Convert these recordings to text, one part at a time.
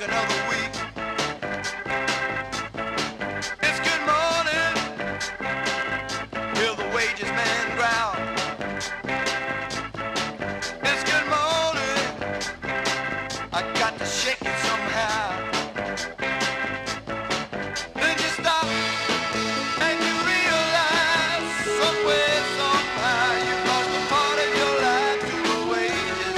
another week. It's good morning, hear the wages man growl. It's good morning, I got to shake it somehow. Then you stop and you realize somewhere, somehow you lost a part of your life to the wages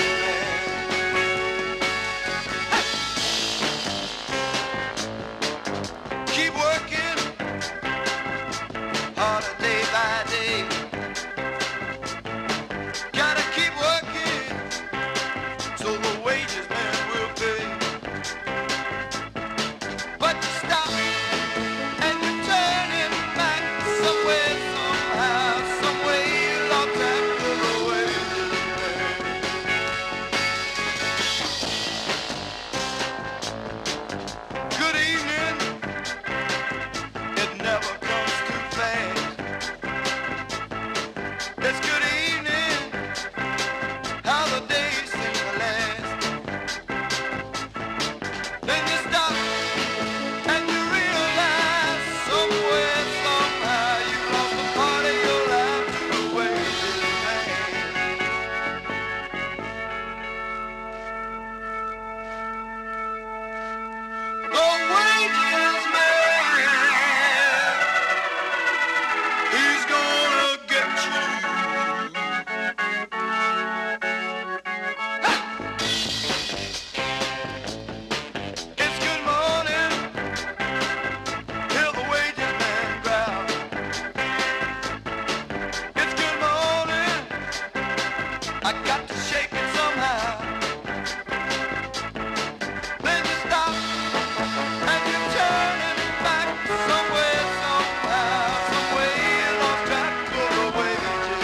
man. Keep working harder day by day. Gotta keep working so the wages man will pay. But you stop and you turn it back somewhere, somehow, some way you lost track of the wages man. Good evening, it never comes too fast. It's good evening, how the days seem to last. Then you stop and you realize somewhere, somehow you lost a part of your life to the wages man. The wages man, he's gonna get you. It's good morning, hear the wages man growl. It's good morning, I got to shake it somehow. Then you stop and you turn it back somewhere, somehow, some way you lost track of the wages man.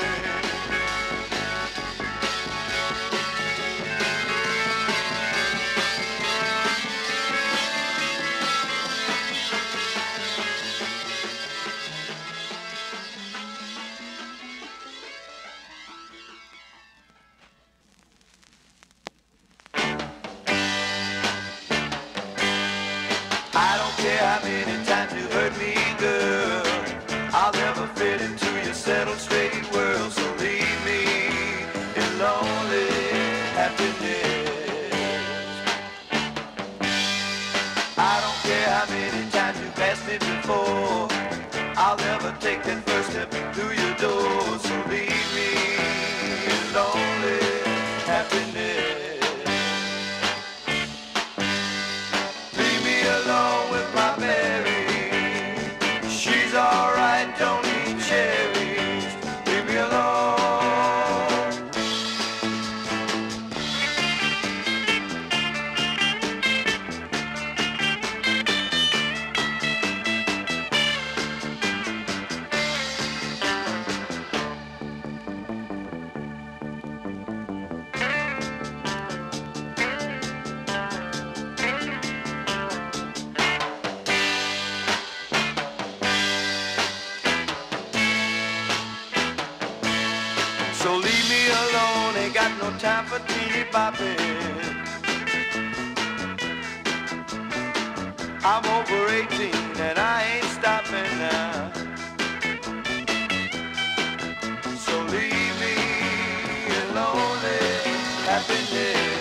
I don't care how many times you hurt me, girl, I'll never fit into your settled straight world. So leave me in lonely happiness. I don't care how many times you passed me before, I'll never take that first step through your door. So leave me in lonely happiness. Leave me alone with my Mary. She's alright, don't eat cherries. Leave me alone. So leave me alone, ain't got no time for teeny bopping. I'm over 18 and I ain't stopping now. So leave me in lonely happiness.